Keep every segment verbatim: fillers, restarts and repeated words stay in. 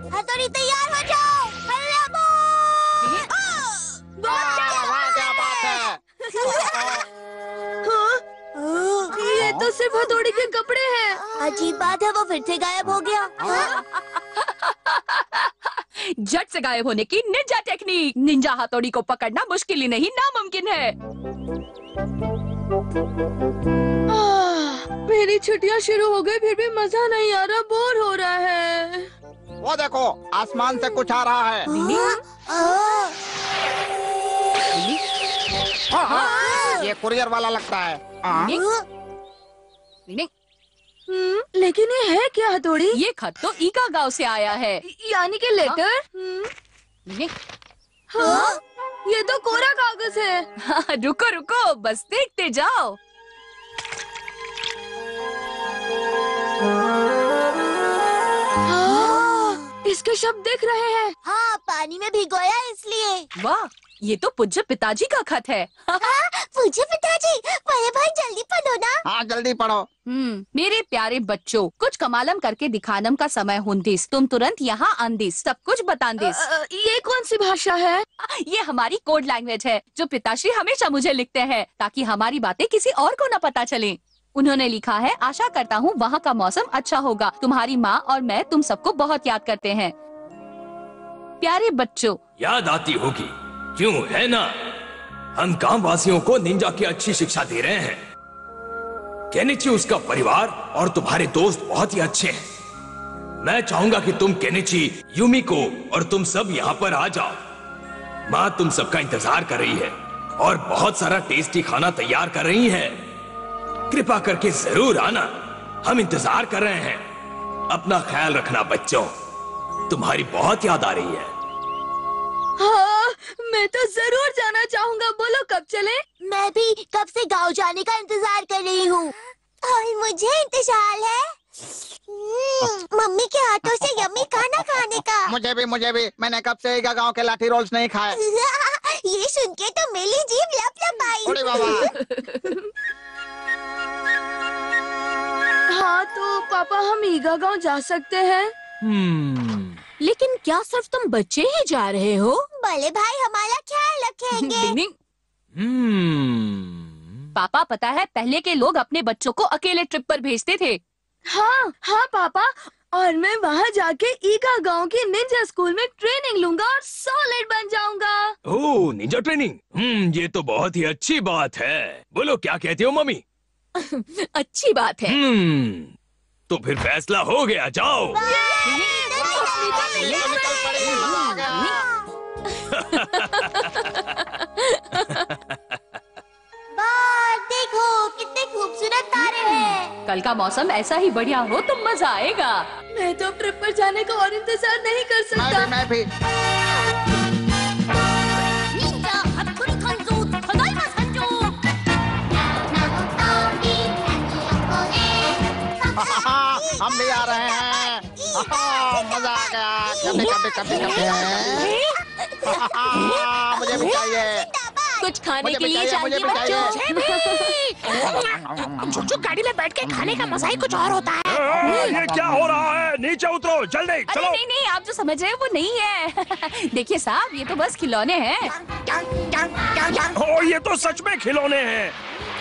हथौड़ी तैयार हो जाओ। क्या बात है? ये तो सिर्फ हथौड़ी के कपड़े हैं। अजीब बात है, वो फिर से गायब हो गया। झट से गायब होने की निंजा टेक्निक। निंजा हथौड़ी को पकड़ना मुश्किल ही नहीं नामुमकिन है। आह, मेरी छुट्टियां शुरू हो गई फिर भी मजा नहीं आ रहा, बोर हो रहा है। वो देखो, आसमान से कुछ आ रहा है। हाँ, हाँ, ये कुरियर वाला लगता है। हाँ। हम्म, लेकिन ये है क्या हथौड़ी? ये खत तो ईका गांव से आया है। यानी कि लेटर? हम्म। हाँ, ये तो कोरा कागज है। हाँ, रुको रुको, बस देखते जाओ। हाँ, इसके शब्द दिख रहे हैं। हाँ, पानी में भिगोया इसलिए। वाह, ये तो पूज्य पिताजी का खत है। पूज्य पिताजी, बड़े भाई जल्दी पढ़ो ना। हाँ, जल्दी पढ़ो। हम्म, मेरे प्यारे बच्चों, कुछ कमालम करके दिखानम का समय हुंदिस। तुम तुरंत यहाँ आंदिस, सब कुछ बतांदिस। ये कौन सी भाषा है? ये हमारी कोड लैंग्वेज है, जो पिताश्री हमेशा मुझे लिखते हैं, ताकि हमारी बातें किसी और को न पता चलें। उन्होंने लिखा है, आशा करता हूँ वहाँ का मौसम अच्छा होगा। तुम्हारी माँ और मैं तुम सबको बहुत याद करते हैं। प्यारे बच्चों, याद आती होगी, क्यों है ना? हम गांव वासियों को निंजा की अच्छी शिक्षा दे रहे हैं। केनिची, उसका परिवार और तुम्हारे दोस्त बहुत ही अच्छे हैं। मैं चाहूंगा कि तुम केनिची, यूमिको और तुम सब यहाँ पर आ जाओ। माँ तुम सबका इंतजार कर रही है और बहुत सारा टेस्टी खाना तैयार कर रही है। कृपा करके जरूर आना, हम इंतजार कर रहे हैं। अपना ख्याल रखना बच्चों, तुम्हारी बहुत याद आ रही है। हाँ, मैं तो जरूर जाना चाहूँगा। बोलो कब चले? मैं भी कब से गांव जाने का इंतजार कर रही हूँ। और मुझे इंतजार है मम्मी के हाथों से यम्मी खाना खाने का। मुझे भी, मुझे भी। मैंने कब से ईगा गांव के लाठी रोल्स नहीं खाए। ये सुन के तो मेरी जीभ लप लप आई। अरे बाबा। हाँ, तो पापा हम ईगा गांव जा सकते हैं? हम्म, लेकिन क्या सिर्फ तुम बच्चे ही जा रहे हो? बड़े भाई हमारा ख्याल रखेंगे। हम्म, पापा, पता है पहले के लोग अपने बच्चों को अकेले ट्रिप पर भेजते थे। हाँ हाँ पापा, और मैं वहाँ जाके ईगा गांव के निंजा स्कूल में ट्रेनिंग लूंगा और सॉलिड बन जाऊंगा। ओह, निंजा ट्रेनिंग। हम्म, ये तो बहुत ही अच्छी बात है। बोलो क्या कहती हो मम्मी? अच्छी बात है। हम्म, तो फिर फैसला हो गया, जाओ। देखो कितने खूबसूरत तारे हैं। कल का मौसम ऐसा ही बढ़िया हो तो मजा आएगा। मैं तो ट्रिप पर जाने का और इंतजार नहीं कर सकता। मैं भी, मैं भी। हम भी आ रहे हैं। मजा आ गया। कभी कभी कभी कभी मुझे भी चाहिए। कुछ खाने के लिए मुझे भी चाहिए बच्चों। चुचू गाड़ी में बैठ के खाने का मजा ही कुछ और होता है। ये क्या हो रहा है? नीचे उतरो जल्दी, अरे चलो। नहीं नहीं, आप जो समझ रहे हैं वो नहीं है। देखिए साहब, ये तो बस खिलौने हैं। ओ, ये तो सच में खिलौने हैं।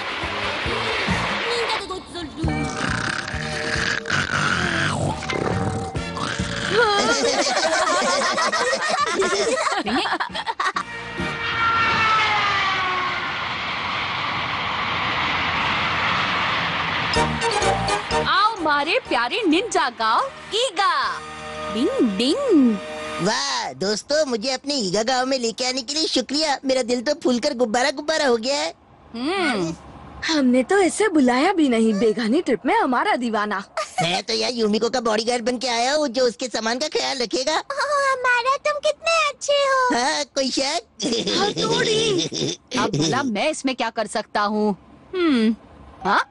आओ मारे प्यारे निंजा गांव ईगा। डिंग डिंग। वाह दोस्तों, मुझे अपने ईगा गांव में लेके आने के लिए शुक्रिया। मेरा दिल तो फूलकर गुब्बारा गुब्बारा हो गया है। हम्म, हमने तो इसे बुलाया भी नहीं। बेगानी ट्रिप में हमारा दीवाना। मैं तो यार यूमिको का बॉडीगार्ड बन के आया हूँ, जो उसके सामान का ख्याल रखेगा। हमारा तुम कितने अच्छे हो। हाँ, कोई शक? हथौड़ी। अब भला मैं इसमें क्या कर सकता हूँ? हम्म, हाँ?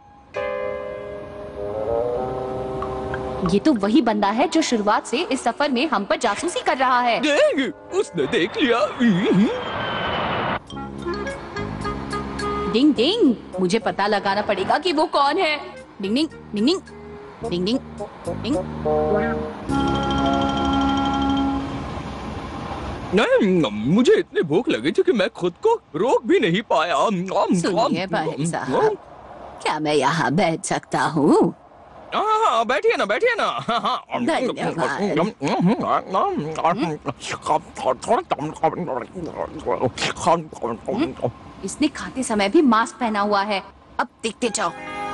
ये तो वही बंदा है जो शुरुआत से इस सफर में हम पर जासूसी कर रहा है। देख, उसने देख लिया। डिंग डिंग, मुझे पता लगाना पड़ेगा कि वो कौन है। डिंग डिंग डिंग डिंग डिंग डिंग डिंग। नहीं, मुझे इतनी भूख लगी थी कि मैं खुद को रोक भी नहीं पाया। सुनिए भाई साहब, क्या मैं यहाँ बैठ सकता हूँ? हाँ, बैठिए ना, बैठिए ना। धन्यवाद। इसने खाते समय भी मास्क पहना हुआ है। अब देखते जाओ,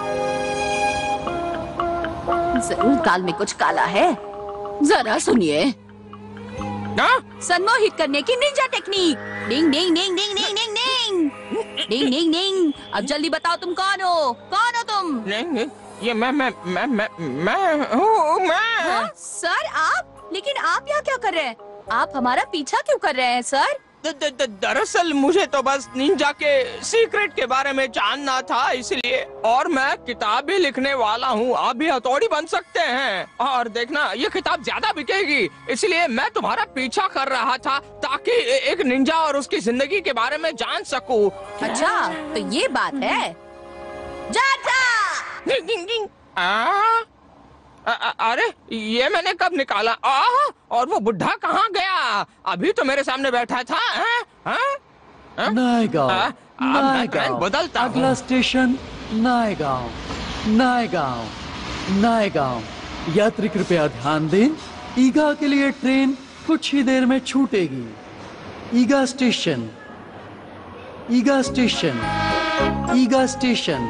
जरूर दाल में कुछ काला है। जरा सुनिए, सम्मोहित करने की निंजा टेक्निक। डिंग डिंग डिंग डिंग डिंग डिंग डिंग डिंग डिंग डिंग। अब जल्दी बताओ तुम कौन हो? कौन हो तुम? नहीं, ये मैं मैं मैं मैं मैं हूँ मैं। हाँ, सर आप? लेकिन आप यहाँ क्या कर रहे हैं? आप हमारा पीछा क्यों कर रहे हैं सर? द- द- द- दरअसल मुझे तो बस निंजा के सीक्रेट के बारे में जानना था, इसलिए। और मैं किताब भी लिखने वाला हूँ, आप भी हथौड़ी बन सकते हैं। और देखना, ये किताब ज्यादा बिकेगी, इसलिए मैं तुम्हारा पीछा कर रहा था ताकि एक निंजा और उसकी जिंदगी के बारे में जान सकूं। अच्छा, तो ये बात है। जा जा। डिंग डिंग डिंग। आ? अ- अ- अरे ये मैंने कब निकाला? आ, और वो बुढ़ा कहाँ गया? अभी तो मेरे सामने बैठा था। हैं? हैं? हैं? नायगांव, आ, अब मैं नायगांव। ट्रेन बदलता हूँ। अगला स्टेशन नायगांव, नायगांव, नायगांव। यात्री कृपया ध्यान दें, ईगा के लिए ट्रेन कुछ ही देर में छूटेगी। Iga station, Iga station, Iga station.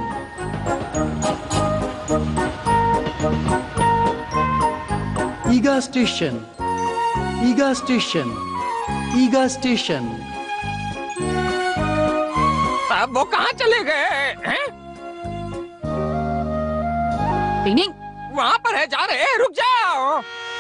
Iga station, Iga station, Iga station. अब वो कहाँ चले गए हैं? डिंग डिंग। वहाँ पर है, जा रहे हैं, रुक जाओ।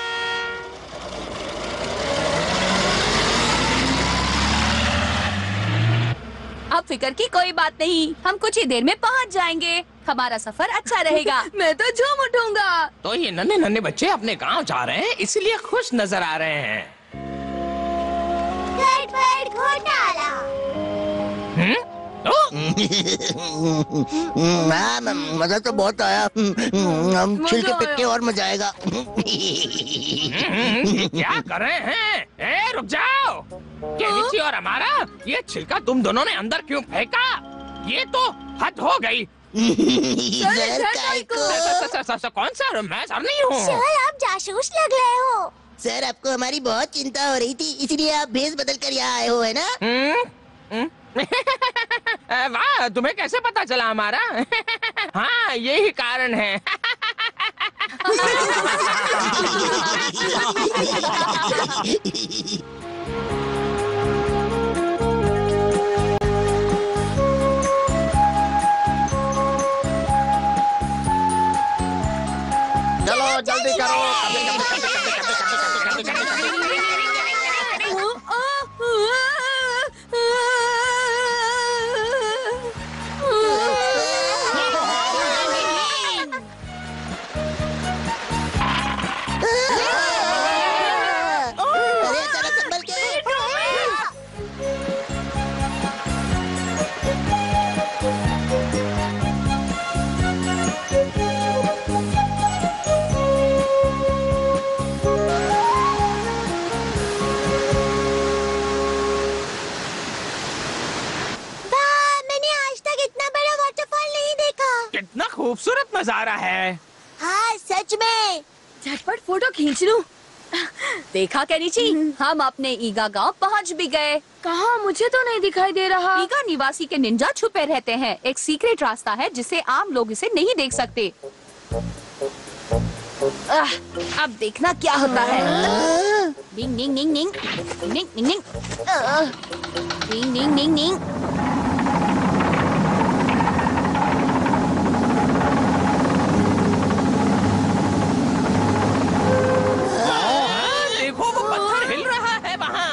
अब फिक्र की कोई बात नहीं, हम कुछ ही देर में पहुँच जाएंगे। हमारा सफर अच्छा रहेगा। मैं तो झूम उठूंगा। तो ये नन्हे नन्हे बच्चे अपने गांव जा रहे हैं, इसलिए खुश नजर आ रहे हैं। गड़बड़ घोटाला। हम्म? ओ? हाँ, म- मजा तो बहुत आया। हम छिल के मजा पिट के आया। और मजा आएगा। हम्म, क्या कर रहे हैं? ए, रुक जाओ। केनिची और हमारा ये छिलका तुम दोनों ने अंदर क्यों फेंका? ये तो हद हो गई। जहर काय को। स- स- स- स- कौन सा? मैं सर नहीं हूँ। सर, आप जासूस लग रहे हो। सर, आपको हमारी बहुत चिंता हो रही थी, इसलिए आप भेष बदल कर यहाँ आए हो, है ना? हम्म? हम्म? वाह, तुम्हें कैसे पता चला हमारा? हाँ, यही कारण है। चलो जल्दी करो। कभी कभी कभी कभी कभी कभी कभी कभी कभी। अरे जरा संभल के। वाह, मैंने आज तक इतना बड़ा वाटरफॉल नहीं देखा। कितना खूबसूरत नजारा है। हाँ, सच में। झटपट फोटो खींच लूं। देखा केनिची, हम अपने ईगा गांव पहुंच भी गए। कहाँ? मुझे तो नहीं दिखाई दे रहा। ईगा निवासी के निंजा छुपे रहते हैं। एक सीक्रेट रास्ता है जिसे आम लोग इसे नहीं देख सकते। आह, अब देखना क्या होता है। डिंग डिंग डिंग डिंग डिंग डिंग डिंग आह, डिंग डिंग डिंग डिंग। देखो, वो पत्थर हिल रहा है वहाँ।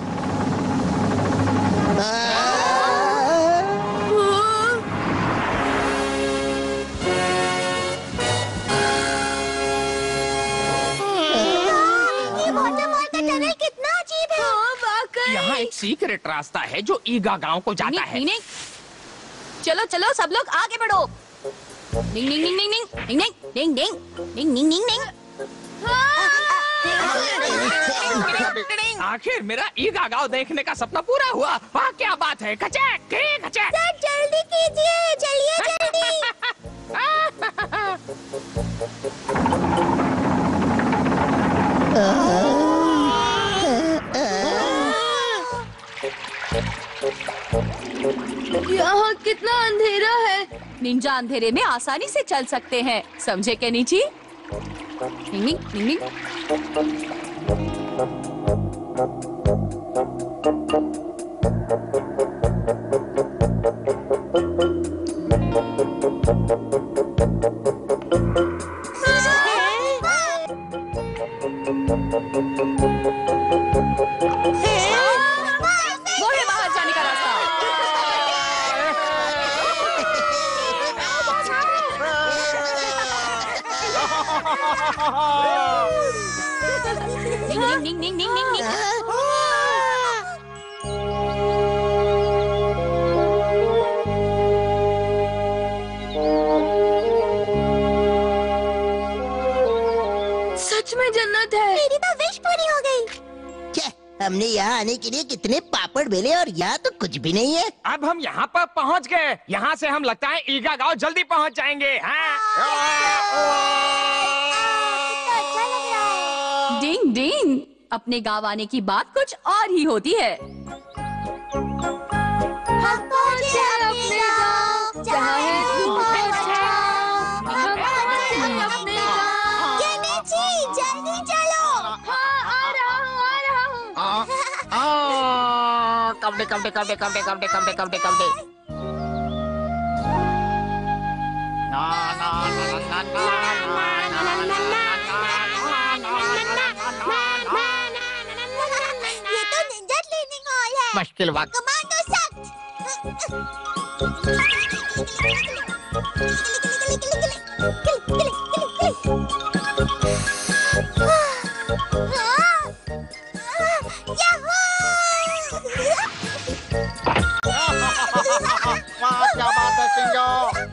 ये वाटरफॉल का टनल कितना अजीब है। हाँ, वाकई। यहाँ एक सीक्रेट रास्ता है जो ईगा गांव को जाता डिंग है। डिंग डिंग। चलो चलो सब लोग आगे बढ़ो। डिंग डिंग डिंग डिंग डिंग डिंग डिंग डिंग डिंग डिंग डिंग डिंग। आखिर मेरा ईगा गांव देखने का सपना पूरा हुआ। वाह क्या बात है। खचक खचक। सर जल्दी कीजिए, चलिए जल्दी। यहाँ कितना अंधेरा है। निंजा अंधेरे में आसानी से चल सकते हैं, समझे केनिची? निंग निंग निंग। वो है बाहर जाने का रास्ता। निंग निंग निंग निंग निंग निंग। सच में जन्नत है। मेरी तो विश पूरी हो गई। क्या हमने यहाँ आने के लिए कितने पापड़ बेले और यहाँ तो कुछ भी नहीं है। अब हम यहाँ पर पहुँच गए। यहाँ से हम लगता है ईगा गांव जल्दी पहुँच जाएंगे। हाँ? कितना अच्छा लग रहा है। डिंग डिंग। अपने गाँव आने की बात कुछ और ही होती है। हम पहुँचे अपने गाँव, जहाँ है धूप और छाँव। हम पहुँचे अपने गाँव। केनिची, जल्दी चलो। हाँ आ रहा हूँ आ रहा हूँ। आ, आ, कबड्डी कबड्डी कबड्डी कबड्डी कबड्डी कबड्डी कबड्डी कबड्डी। ना ना ना ना ना ये तो निंजा ट्रेनिंग हॉल है। मुश्किल वक्त। कमांडो सख्त। वाह क्या बात है शिंजो।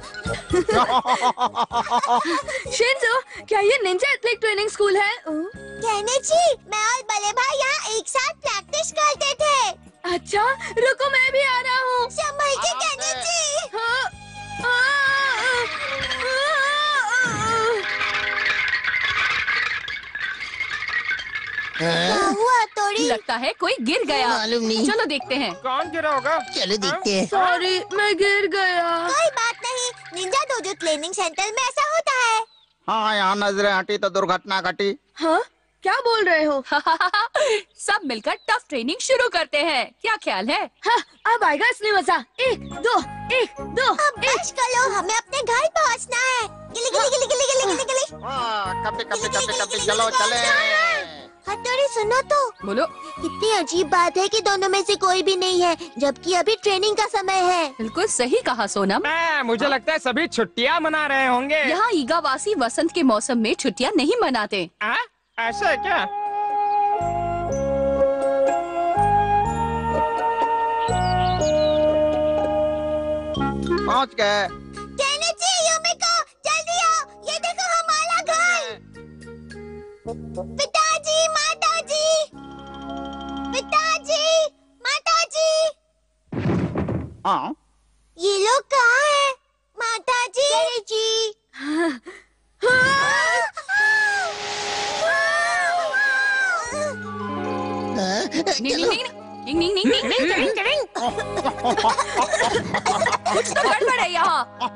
शिंजो, क्या ये निंजा एथलेटिक ट्रेनिंग स्कूल है? केनिची, मैं और बड़े भाई यहाँ एक साथ प्रैक्टिस करते थे। अच्छा, रुको मैं भी आ रहा हूँ। संभल के केनिची। हाँ, आ, आ, हाँ? क्या हुआ तोड़ी? लगता है कोई गिर गया। मालूम नहीं। चलो देखते हैं। कौन गिरा होगा? चलो देखते हैं। सॉरी, मैं गिर गया। कोई बात नहीं, निंजा डोजो ट्रेनिंग सेंटर में ऐसा होता है। हाँ यहाँ नजरें हटी तो दुर्घटना घटी। हाँ, क्या बोल रहे हो? सब मिलकर टफ ट्रेनिंग शुरू करते हैं, क्या ख्याल है? हाँ, अब आएगा असली मजा। एक दो एक दो अब बस करो, हमें अपने घर पहुँचना है। गिली गिली गिली गिली गिली गिली गिली। वाह कबड्डी कबड्डी कबड्डी कबड्डी चलो चले। हथौड़ी सुनो तो, बोलो। कितनी अजीब बात है कि दोनों में से कोई भी नहीं है, जबकि अभी ट्रेनिंग का समय है। बिल्कुल सही कहा सोनम। आ, मुझे लगता है सभी छुट्टियाँ मना रहे होंगे। यहाँ ईगावासी वसंत के मौसम में छुट्टियाँ नहीं मनाते। आ? ऐसा है क्या? पहुँच गए। केनिची, युमिको, जल्दी आओ, ये देखो हमारा घर। पिताजी, माताजी, पिताजी, माताजी। हाँ ये लोग कहाँ हैं? माताजी जी। नी नी नी नी नी नी नी नी। कुछ तो गड़बड़ है यहाँ।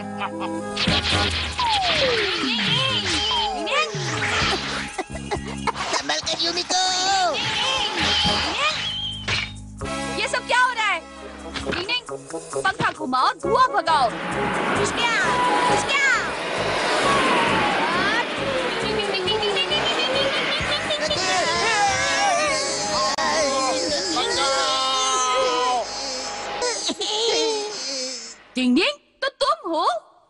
संभल कर युमिको। ये सब क्या हो रहा है? नी नी, पंखा घुमाओ, धुआं भगाओ। खुशकिया, खुशकिया। डिंग डिंग, तो तुम हो?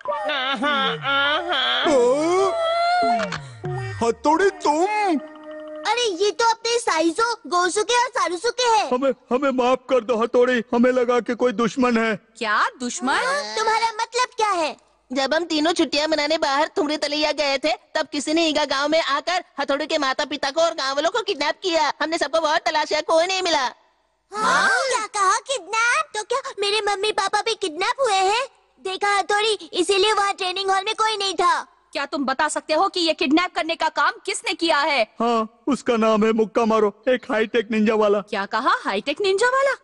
हथौड़ी तुम? अरे ये तो अपने साइजो, गोसुके और सारुसुके हैं। हमें हमें माफ कर दो हथौड़ी, हमें लगा कि कोई दुश्मन है। क्या दुश्मन? तुम्हारा मतलब क्या है? जब हम तीनों छुट्टियां मनाने बाहर थुमरी तलैया गए थे, तब किसी ने ईगा गांव में आकर हथौड़ी के माता पिता को और गांव वालों को किडनैप किया। हमने सबको बहुत तलाशा, कोई नहीं मिला। हाँ? क्या कहा किडनैप? तो क्या मेरे मम्मी पापा भी किडनैप हुए हैं? देखा हथौड़ी, इसीलिए वहाँ ट्रेनिंग हॉल में कोई नहीं था। क्या तुम बता सकते हो कि ये किडनैप करने का काम किसने किया है? हाँ, उसका नाम है मुक्का मारो, एक हाईटेक निंजा वाला। क्या कहा? हाईटेक निंजा वाला?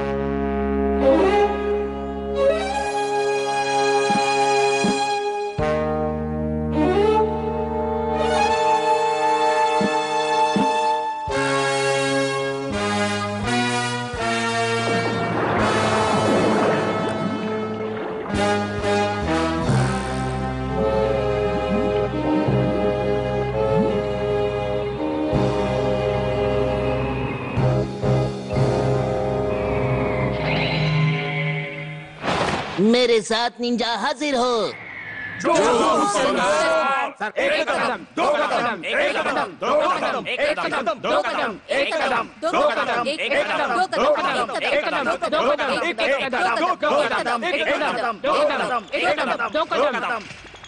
मेरे साथ निंजा हाजिर हो। जो सर, एक कदम, दो कदम, एक कदम, दो कदम, एक कदम, दो कदम, एक कदम, दो कदम, एक कदम, दो कदम, एक कदम, दो कदम, एक कदम, दो कदम, एक कदम, दो कदम, एक कदम, दो कदम।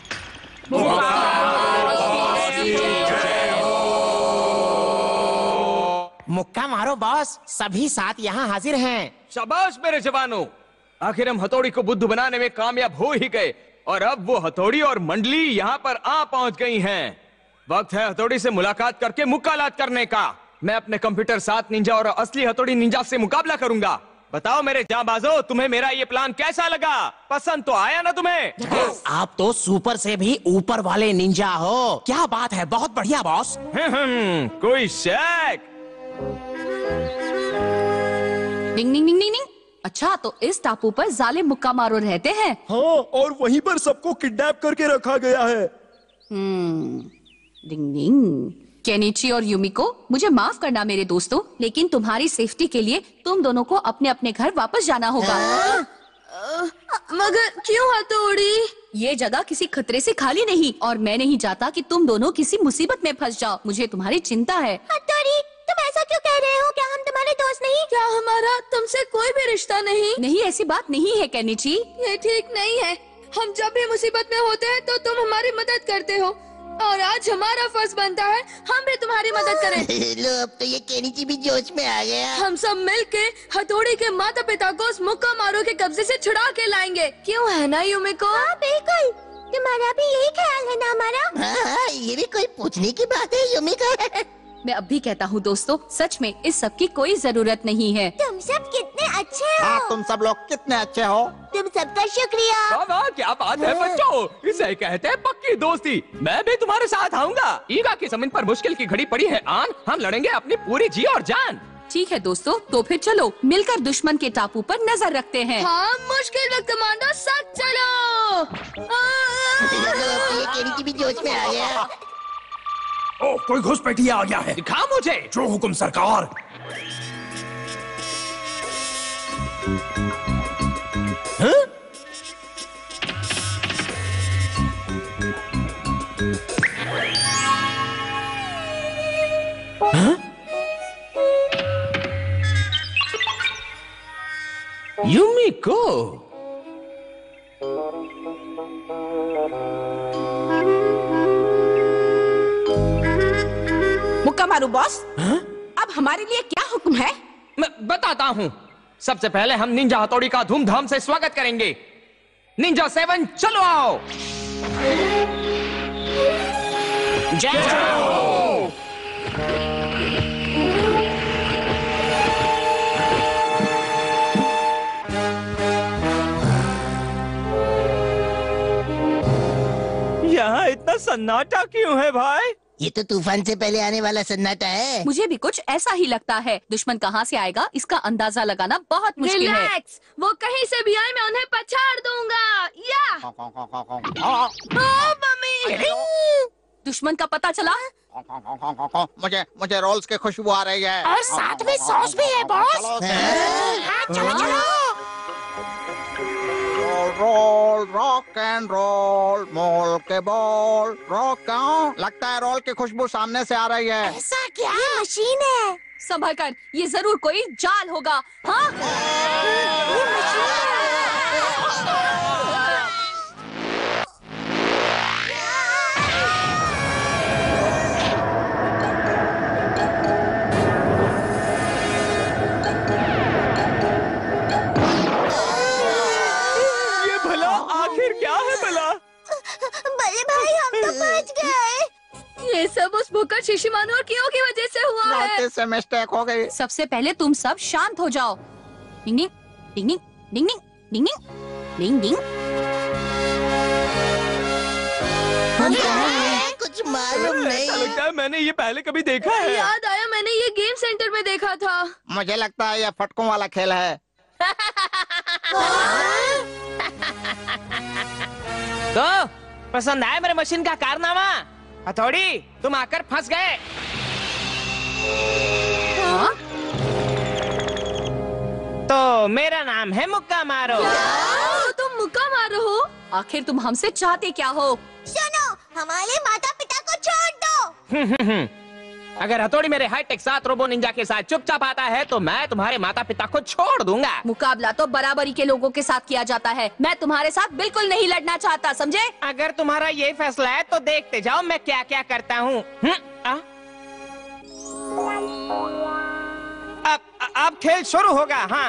मुक्का मारो बॉस, सभी साथ यहाँ हाजिर हैं। शाबाश मेरे जवानों, आखिर हम हथौड़ी को बुद्ध बनाने में कामयाब हो ही गए और अब वो हथौड़ी और मंडली यहाँ पर आ पहुंच गई हैं। वक्त है हथौड़ी से मुलाकात करके मुकालात करने का। मैं अपने कंप्यूटर साथ निंजा और असली हथौड़ी निंजा से मुकाबला करूंगा। बताओ मेरे जांबाजों, तुम्हें मेरा ये प्लान कैसा लगा? पसंद तो आया ना तुम्हें? आप तो सुपर से भी ऊपर वाले निंजा हो। क्या बात है, बहुत बढ़िया बॉस। हम्म, कोई शक? डिंग डिंग डिंग डिंग। अच्छा, तो इस टापू पर जालिम मुक्का मारो रहते हैं। हाँ, और वहीं पर सबको किडनैप करके रखा गया है। हम्म, डिंग डिंग। केनिची और युमिको, मुझे माफ करना मेरे दोस्तों, लेकिन तुम्हारी सेफ्टी के लिए तुम दोनों को अपने अपने घर वापस जाना होगा। मगर क्यों हथौड़ी? ये जगह किसी खतरे से खाली नहीं और मैं नहीं चाहता कि तुम दोनों किसी मुसीबत में फंस जाओ। मुझे तुम्हारी चिंता है। हथौड़ी, तुम ऐसा क्यों कह रहे हो? क्या हम तुम्हारे दोस्त नहीं? क्या हमारा तुमसे कोई भी रिश्ता नहीं? नहीं, ऐसी बात नहीं है केनिची। ये ठीक नहीं है। हम जब भी मुसीबत में होते हैं तो तुम हमारी मदद करते हो और आज हमारा फर्ज बनता है हम भी तुम्हारी मदद करें। लो, अब तो ये केनिची भी जोश में आ गया। हम सब मिलके हथौड़ी के माता पिता को उस मुक्का मारो के कब्जे से छुड़ा के लाएंगे। क्यों है ना युमिको? हाँ बिल्कुल, तुम्हारा भी यही ख्याल है ना हमारा? हाँ हाँ, ये भी कोई पूछने की बात है युमिका। मैं अब भी कहता हूँ दोस्तों, सच में इस सब की कोई जरूरत नहीं है। तुम सब कितने अच्छे हो। हाँ, तुम सब लोग कितने अच्छे हो। तुम सबका शुक्रिया। वाह वाह, क्या बात है बच्चों, इसे कहते हैं पक्की दोस्ती। मैं भी तुम्हारे साथ आऊंगा। ईगा की जमीन पर मुश्किल की घड़ी पड़ी है आन, हम लड़ेंगे अपनी पूरी जी और जान। ठीक है दोस्तों, तो फिर चलो मिलकर दुश्मन के टापू पर नजर रखते हैं। हाँ, मुश्किल वक्त कमांडो, साथ चलो। लो, अब तो ये केनिची भी जोश में आ गया। ओ, कोई घुसपैठिया आ गया है। दिखा मुझे। जो हुकुम सरकार। हाँ? हाँ? युमिको, मुक्का मारू बॉस। हाँ? अब हमारे लिए क्या हुक्म है? मैं बताता हूँ। सबसे पहले हम निंजा हथौड़ी का धूमधाम से स्वागत करेंगे। निंजा सेवन, चलो आओ। जय हो। यहाँ इतना सन्नाटा क्यों है भाई? ये तो तूफान से पहले आने वाला सन्नाटा है। मुझे भी कुछ ऐसा ही लगता है। दुश्मन कहाँ से आएगा इसका अंदाजा लगाना बहुत मुश्किल है। रिलैक्स, वो कहीं से भी आए मैं उन्हें पछाड़ दूंगा। या ओ, मम्मी। दुश्मन का पता चला? मुझे मुझे रोल्स की खुशबू आ रही है। और साथ में सॉस भी है बॉस। हाँ, चलो चलो। रोल रॉक एंड रोल, मोल के बॉल रॉक। क्यों लगता है रोल की खुशबू सामने से आ रही है? ऐसा क्या? ये मशीन है। संभल कर, ये जरूर कोई जाल होगा। हाँ? ये मशीन है। से मिस्टेक हो गई। सबसे पहले तुम सब शांत हो जाओ। डिंग डिंग डिंग डिंग डिंग डिंग डिंग डिंग डिंग। कुछ मालूम नहीं। ऐसा लगता है मैंने ये पहले कभी देखा है। याद आया, मैंने ये गेम सेंटर में देखा था। मुझे लगता है ये फटकों वाला खेल है। तो पसंद आया मेरे मशीन का कारनामा? हथौड़ी, तुम आकर फंस गए। हाँ? तो मेरा नाम है मुक्का मारो। तो तुम मुक्का मारो हो? आखिर तुम हमसे चाहते क्या हो? सुनो, हमारे माता पिता को छोड़ दो। अगर हथौड़ी मेरे हाईटेक सात रोबो निंजा के साथ चुपचाप आता है तो मैं तुम्हारे माता पिता को छोड़ दूंगा। मुकाबला तो बराबरी के लोगों के साथ किया जाता है। मैं तुम्हारे साथ बिल्कुल नहीं लड़ना चाहता, समझे? अगर तुम्हारा ये फैसला है तो देखते जाओ मैं क्या क्या करता हूँ। अब अब खेल शुरू होगा। हाँ,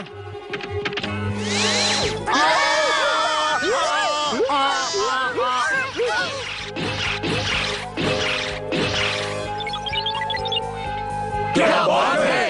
क्या बात है?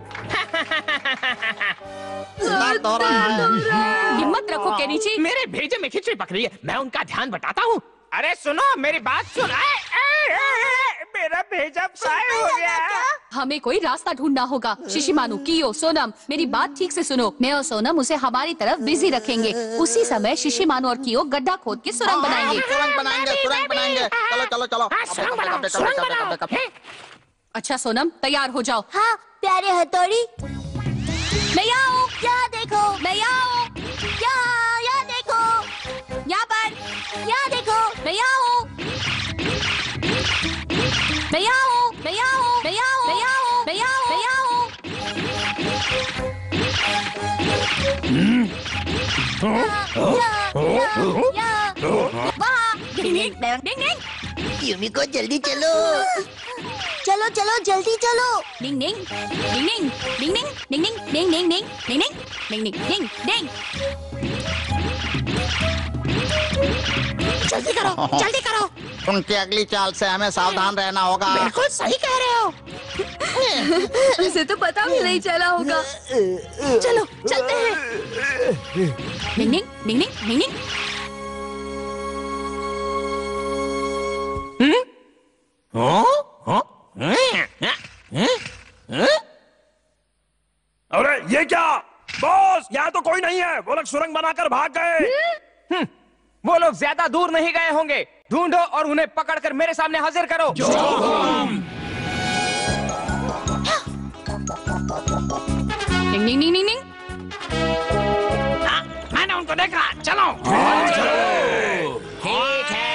हिम्मत रखो केनिची। मेरे भेजे में खिचड़ी पकड़ी है, मैं उनका ध्यान बटाता हूँ। अरे सुनो, मेरी बात सुन। आए, आए, आए, मेरा भेजा फ्राई हो गया। हमें कोई रास्ता ढूंढना होगा। शिशिमानु, कियो, सोनम, मेरी बात ठीक से सुनो। मैं और सोनम उसे हमारी तरफ बिजी रखेंगे। उसी समय शिशिमानु और कियो गड्ढा खोद के सुरंग बनाएंगे। सुरंग बनाएंगे, सुरंग बनाएंगे। चलो चलो चलो। सुरंग बनाओ, सुरंग बनाओ। अच्छा सोनम, तैयार हो जाओ। हाँ प्यारे हथौड़ी, मैं यहाँ हूँ। यहाँ देखो, मैं यहाँ हूँ। यहाँ यहाँ देखो, यहाँ पर। यहाँ देखो, मैं यहाँ हूँ। मैं यहाँ हूँ। मैं यहाँ हूँ। मैं यहाँ हूँ। मैं यहाँ हूँ। मैं यहाँ हूँ। मैं यहाँ हूँ। यहाँ यहाँ वहाँ। डिंग डिंग डिंग डिंग। यूमी को जल्दी चलो। चलो चलो जल्दी चलो। डिंग डिंग डिंग डिंग डिंग डिंग डिंग डिंग डिंग डिंग डिंग डिंग डिंग डिंग डिंग। जल्दी करो, जल्दी करो। उनकी अगली चाल से हमें सावधान रहना होगा। बिल्कुल सही कह रहे हो। उसे तो पता भी नहीं चला होगा। चलो चलते हैं। डिंग डिंग डिंग डिंग डिंग डिंग। अरे ये क्या बॉस, यहाँ तो कोई नहीं है। वो लोग सुरंग बनाकर भाग गए। वो लोग ज्यादा दूर नहीं गए होंगे। ढूंढो और उन्हें पकड़कर मेरे सामने हाजिर करो। डिंग डिंग डिंग डिंग डिंग। मैंने उनको देखा। चलो ठीक है।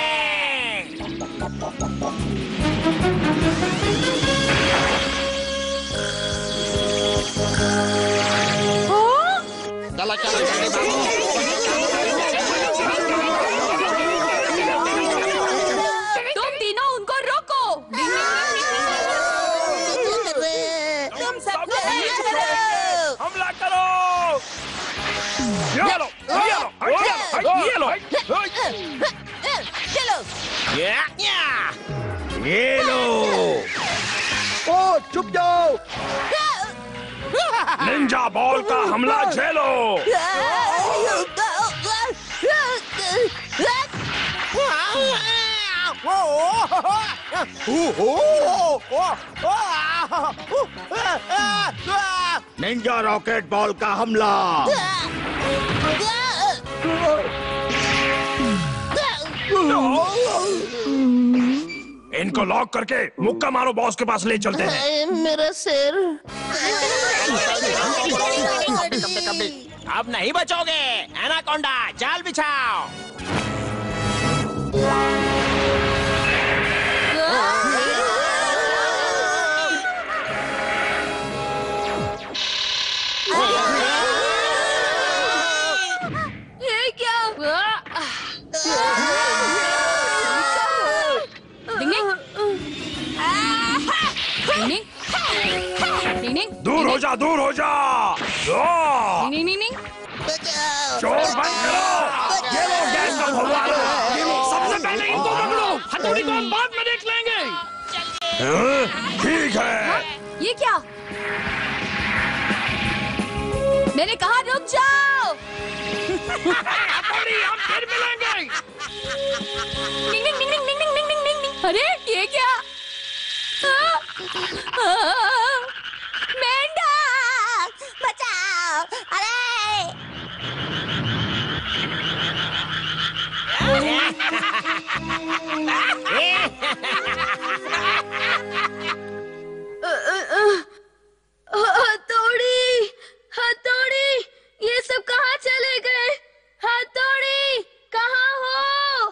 चलो चलो जल्दी भागो। तुम तीनों उनको रोको। तुम सब करो। हमला करो। ये लो, ये लो, ये लो, ये लो। चलो। ये लो। ओ चुप जाओ। निंजा बॉल का हमला झेलो। निंजा रॉकेट बॉल का हमला। इनको लॉक करके मुक्का मारो बॉस के पास ले चलते हैं। मेरा सिर। कभी कभी अब नहीं बचोगे। एनाकोंडा, जाल बिछाओ। ये क्या? डिंग डिंग डिंग डिंग डिंग। दूर हो जा, दूर हो जा। ओ! डिंग डिंग डिंग। शोर बंद करो। ये लो गैस का फव्वारा। सबसे पहले इनको पकड़ो। हथौड़ी को हम बाद में देख लेंगे। हाँ, ठीक है। ये क्या? मैंने कहा रुक जाओ। हम फिर मिलेंगे। निंग निंग निंग निंग निंग निंग निंग निंग। अरे ये क्या? आ, आ, मेंढक बचाओ! अरे हथौड़ी, हथौड़ी, ये सब कहाँ चले गए? हथौड़ी, कहाँ हो?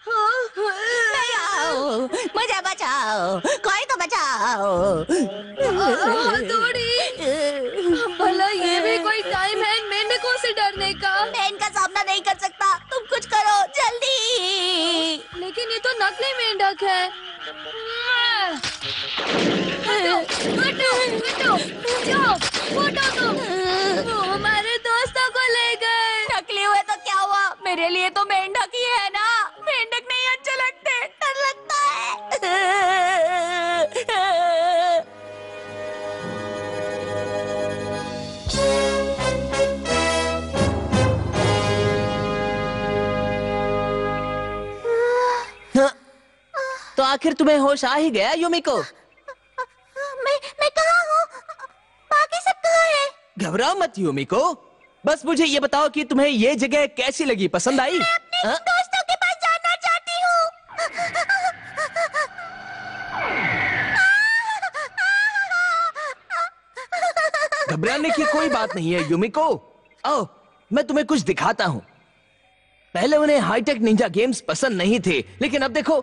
बचाओ! मुझे बचाओ! कोई तो बचाओ! हथौड़ी, भला ये भी कोई टाइम है मेंढकों से डरने का? मैं इनका सामना नहीं कर सकता। तुम कुछ करो जल्दी। लेकिन ये तो नकली मेंढक है। हटो, हटो, हटो, जाओ, हटो तुम। वो हमारे दोस्तों को ले गए। नकली हुए तो क्या हुआ? मेरे लिए तो मेंढक ही है ना। मेंढक नहीं अच्छे लगते, डर लगता है। तो आखिर तुम्हें होश आ ही गया युमिको? मैं मैं कहाँ हूँ? बाकी सब कहाँ हैं? घबराओ मत युमिको, बस मुझे ये बताओ कि तुम्हें ये जगह कैसी लगी, पसंद आई? मैं अपने हा? दोस्तों के पास जाना चाहती हूँ। घबराने की कोई बात नहीं है युमिको। आओ, मैं तुम्हें कुछ दिखाता हूँ। पहले उन्हें हाईटेक निंजा गेम्स पसंद नहीं थे, लेकिन अब देखो।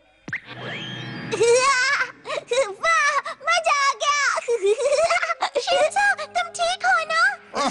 वाह, मजा आ गया। शिल्पा, तुम ठीक हो ना?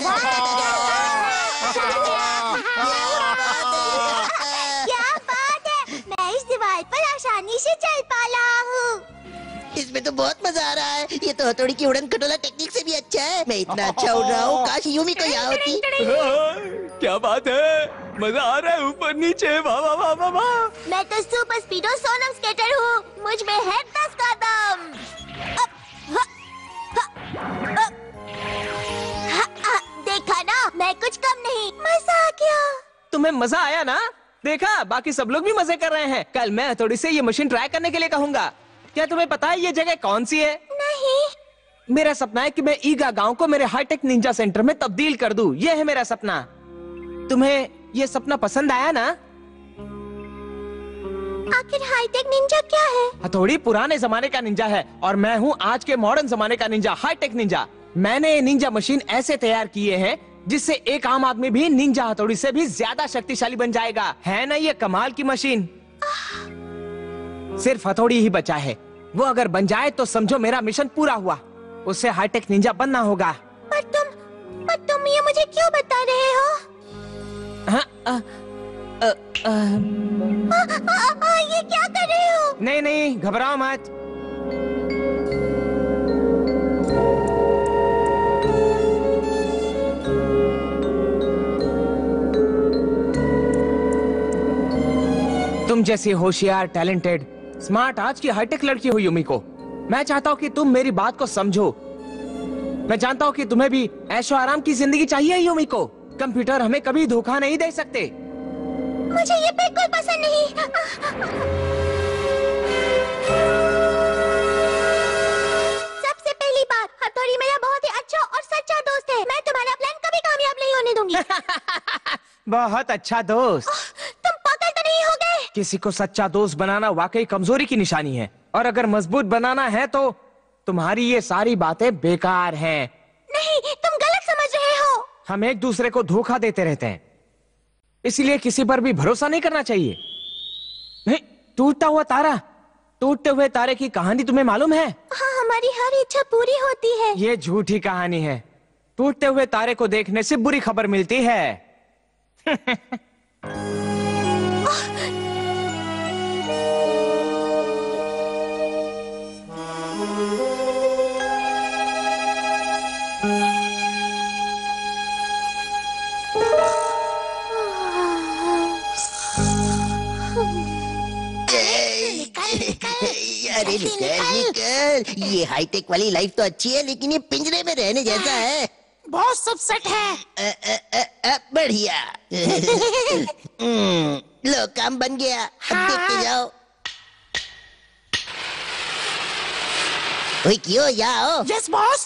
क्या बात है! मैं इस दीवार पर आसानी से चल पा रहा हूँ। इसमें तो बहुत मजा आ रहा है। ये तो हथौड़ी की उड़न खटोला टेक्निक से भी अच्छा है। मैं इतना अच्छा उड़ रहा हूँ, काश यूमी को यहाँ होती। क्या बात है, मजा आ रहा है ऊपर नीचे। वाह वाह वाह वाह वाह। मैं तो सुपर स्पीडो सोनम स्केटर हूँ। मुझ में है दस का दम। अप, ह, ह, अप, ह, ह, देखा ना, मैं कुछ कम नहीं। मजा आ गया। तुम्हें मजा आया ना? देखा, बाकी सब लोग भी मजे कर रहे हैं। कल मैं हथौड़ी से ये मशीन ट्राई करने के लिए कहूंगा। क्या तुम्हें पता है ये जगह कौन सी है? नहीं। मेरा सपना है कि मैं ईगा गांव को मेरे हाईटेक निंजा सेंटर में तब्दील कर दूं। ये है मेरा सपना। तुम्हें ये सपना पसंद आया ना? आखिर हाईटेक निंजा क्या है? हथौड़ी पुराने जमाने का निंजा है और मैं हूँ आज के मॉडर्न जमाने का निंजा, हाईटेक निंजा। मैंने ये निंजा मशीन ऐसे तैयार किए हैं जिससे एक आम आदमी भी निंजा हथौड़ी से भी ज्यादा शक्तिशाली बन जाएगा। है ना ये कमाल की मशीन? सिर्फ हथौड़ी ही बचा है। वो अगर बन जाए तो समझो मेरा मिशन पूरा हुआ। उससे हाईटेक निंजा बनना होगा। पर तुम पर तुम ये मुझे क्यों बता रहे हो? हाँ, आ, आ, आ, आ, आ, आ, ये क्या कर रहे हो? नहीं नहीं, घबराओ मत। तुम जैसी होशियार, टैलेंटेड, स्मार्ट आज की हाईटेक लड़की हो युमिको। मैं चाहता हूँ कि तुम मेरी बात को समझो। मैं जानता हूँ कि तुम्हें भी ऐशो आराम की जिंदगी चाहिए युमिको। कंप्यूटर हमें कभी धोखा नहीं दे सकते। मुझे ये बिल्कुल पसंद नहीं। सबसे पहली बात, हथौड़ी मेरा बहुत ही अच्छा और सच्चा दोस्त है। मैं तुम्हारा प्लान कभी कामयाब नहीं होने दूंगी। बहुत अच्छा दोस्त। तुम पागल तो नहीं हो गए? किसी को सच्चा दोस्त बनाना वाकई कमजोरी की निशानी है, और अगर मजबूत बनाना है तो तुम्हारी ये सारी बातें बेकार हैं। नहीं, तुम गलत समझ रहे हो। हम एक दूसरे को धोखा देते रहते हैं, इसलिए किसी पर भी भरोसा नहीं करना चाहिए। नहीं, टूटता हुआ तारा, टूटते हुए तारे की कहानी तुम्हें मालूम है? हाँ, हमारी हर इच्छा पूरी होती है। ये झूठी कहानी है। टूटते हुए तारे को देखने से बुरी खबर मिलती है। अरे निकल निकल। ये हाईटेक वाली लाइफ तो अच्छी है, लेकिन ये पिंजरे में रहने जैसा है। बहुत सब सेट है। अ, अ, अ, अ, बढ़िया। हम्म, लो काम बन गया, अब देखते जाओ। ओए क्यों यहाँ आओ? Yes boss.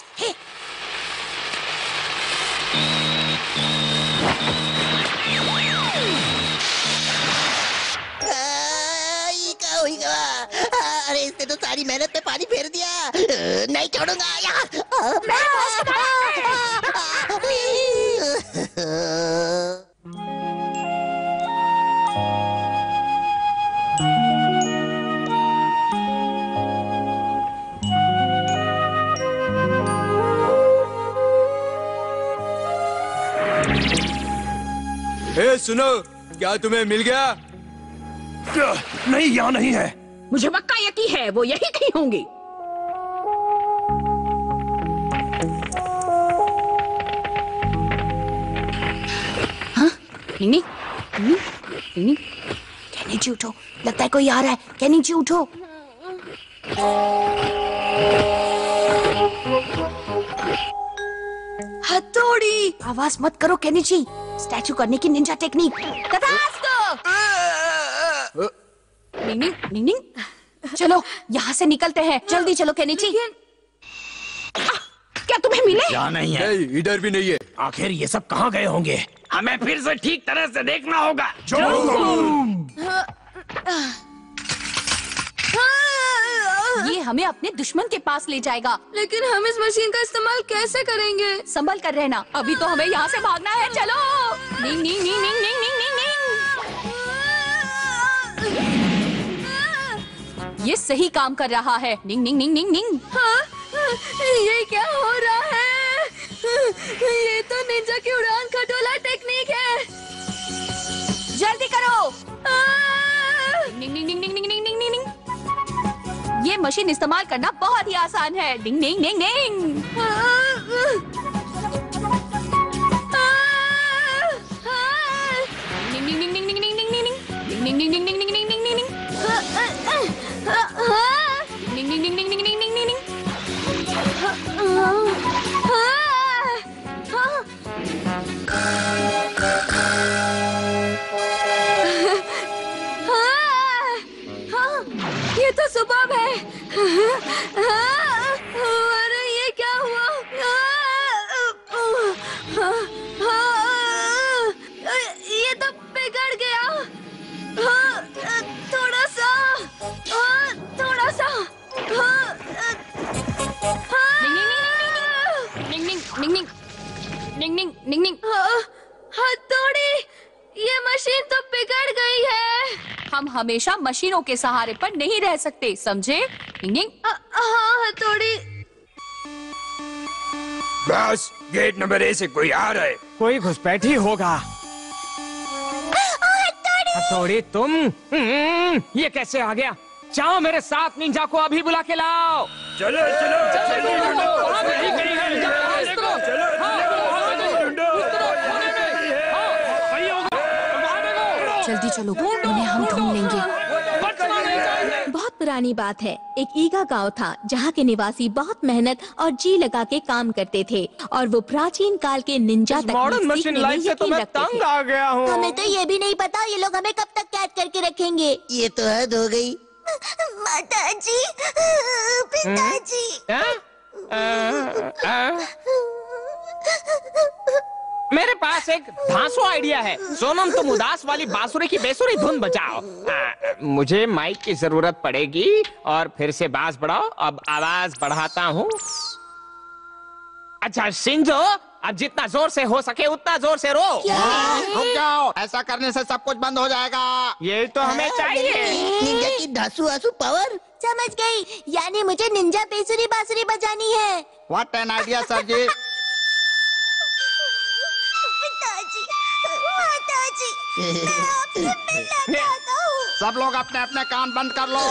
अरे इसने तो सारी मेहनत पे पानी फेर दिया। नहीं छोड़ूंगा यहाँ। ए, सुनो, क्या तुम्हें मिल गया? नहीं, यहाँ नहीं है। मुझे पक्का यकीन है वो यही कहीं होंगी। हाँ? नहीं नहीं नहीं, कहनी जी उठो, लगता है कोई आ रहा है। कहनी जी उठो। हथौड़ी, आवाज मत करो कहनी जी। स्टैचू करने की निंजा टेक्निक। तथास्तु। निंग निंग निंग निंग। चलो यहाँ से निकलते हैं, जल्दी चलो केनिची। क्या तुम्हें मिले? यहाँ नहीं है। नहीं, इधर भी नहीं है। आखिर ये सब कहाँ गए होंगे? हमें फिर से ठीक तरह से देखना होगा। ये हमें अपने दुश्मन के पास ले जाएगा। लेकिन हम इस मशीन का इस्तेमाल कैसे करेंगे? संभल कर रहना, अभी तो हमें यहाँ से भागना है। चलो। निंग निंग निंग निंग निंग निंग निंग निंग। ये सही काम कर रहा है। निंग निंग निंग निंग निंग। हाँ? ये क्या हो रहा है? ये तो निंजा की उड़ान खटोला टेक्निक है। जल्दी करो। निंग निंग निंग निंग निंग निंग निंग निंग। ये मशीन इस्तेमाल करना बहुत ही आसान है। डिंग डिंग डिंग डिंग। ये तो सुबह है। अरे ये क्या हुआ? ये तो बिगड़ गया। थोड़ा सा, थोड़ा सा। निंग निंग निंग निंग निंग निंग निंग निंग। हथौड़ी, ये मशीन तो बिगड़ गई है। हम हमेशा मशीनों के सहारे पर नहीं रह सकते, समझे? निंग निंग। हाँ हथौड़ी। बस गेट नंबर ए से कोई आ रहा है। कोई घुसपैठी होगा। हथौड़ी तुम? हम्म, ये कैसे आ गया? जाओ मेरे साथ, निंजा को अभी बुला के लाओ। चलो चलो जल्दी चलो, उन्हें हम ढूंढ लेंगे। बहुत पुरानी बात है, एक ईगा गांव था जहाँ के निवासी बहुत मेहनत और जी लगा के काम करते थे और वो प्राचीन काल के निंजा मॉडर्न मशीन लाइफ से तो मैं तंग आ गया हूँ। हमें तो ये भी नहीं पता ये लोग हमें कब तक कैद करके रखेंगे। ये तो हद हो गई। माताजी, पिताजी। मेरे पास एक धांसू आइडिया है। सोनम, तुम उदास वाली बांसुरी की बेसुरी धुन बजाओ। आ, मुझे माइक की जरूरत पड़ेगी और फिर से बांस बढ़ाओ। अब आवाज बढ़ाता हूँ। अच्छा शिंजो, अब जितना जोर से हो सके उतना जोर से रो। रुक जाओ, ऐसा करने से सब कुछ बंद हो जाएगा। ये तो हमें चाहिए। निंजा की धांसू आंसू पावर। समझ गई, यानी मुझे निंजा बेसुरी बांसुरी बजानी है। What an idea sir ji. पिताजी, माताजी, मैं आपसे मिलना चाहता हूँ। सब लोग अपने अपने कान बंद कर लो।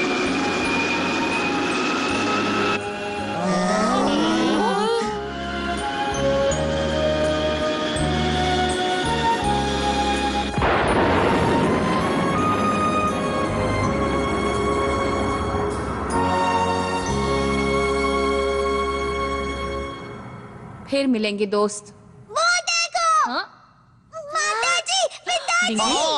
फिर मिलेंगे दोस्त। वो देखो। हाँ? माताजी, पिताजी।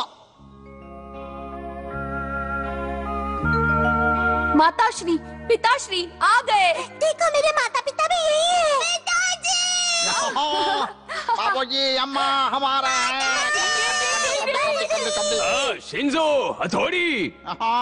माताश्री, पिताश्री आ गए। देखो मेरे माता पिता भी यही है। पिताजी। बाबूजी, अम्मा हमारा है। आ, शिंजो, हथौड़ी।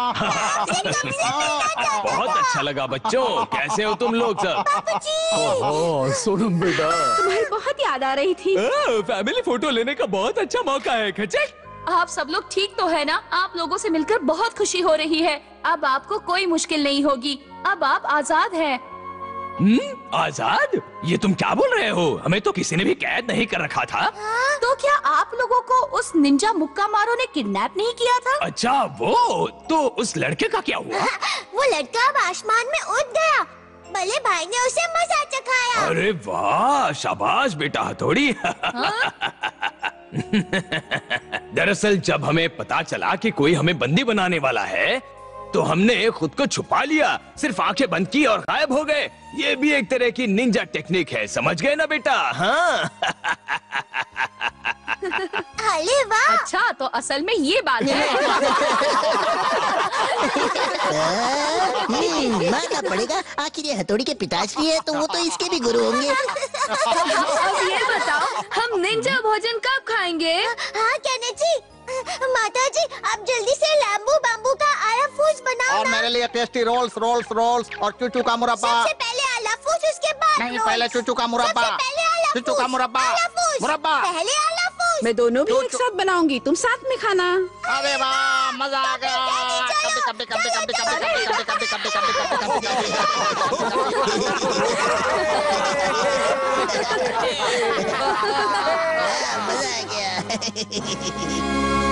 बहुत अच्छा लगा बच्चों, कैसे हो तुम लोग सब? ओह सोनम बेटा, तुम्हारी बहुत याद आ रही थी। आ, फैमिली फोटो लेने का बहुत अच्छा मौका है। खचक। आप सब लोग ठीक तो है ना? आप लोगों से मिलकर बहुत खुशी हो रही है। अब आपको कोई मुश्किल नहीं होगी। अब आप आजाद हैं। हम्म, आजाद? ये तुम क्या बोल रहे हो? हमें तो किसी ने भी कैद नहीं कर रखा था। तो क्या आप लोगों को उस निंजा मुक्का मारो ने किडनैप नहीं किया था? अच्छा वो, तो उस लड़के का क्या हुआ? वो लड़का अब आसमान में उड़ गया। बड़े भाई ने उसे मजा चखाया। अरे वाह, शाबाश बेटा हथौड़ी। दरअसल जब हमें पता चला कि कोई हमें बंदी बनाने वाला है, तो हमने खुद को छुपा लिया, सिर्फ आंखें बंद की और गायब हो गए। ये भी एक तरह की निंजा टेक्निक है, समझ गए ना बेटा? हाँ। अरे वाह। अच्छा, तो असल में ये बात है। हम्म, मानना पड़ेगा, आखिर ये हथौड़ी के पिताश्री है तो वो तो इसके भी गुरु होंगे। अब ये बताओ, हम निंजा भोजन कब खाएंगे? हाँ कहने जी, माता जी आप जल्दी से लैम्बू बाम्बू का आला फूस बनाओ और ना। मेरे लिए टेस्टी रोल्स रोल्स रोल्स और चूचू का मुरब्बा। सबसे पहले आला फूस, उसके बाद नहीं, रोल्स। पहले चूचू का मुरब्बा। सबसे पहले आला चूचू का फूस, मुरब्बा। आला फूस। मुरब्बा। पहले आला फूस। मैं दोनों भी एक साथ बनाऊंगी, तुम साथ में खाना। अरे वाह, मजा आ गया। कभी कभी कभी कभी कभी कभी कभी कभी कभी कभी कभी कभी मजा आ गया।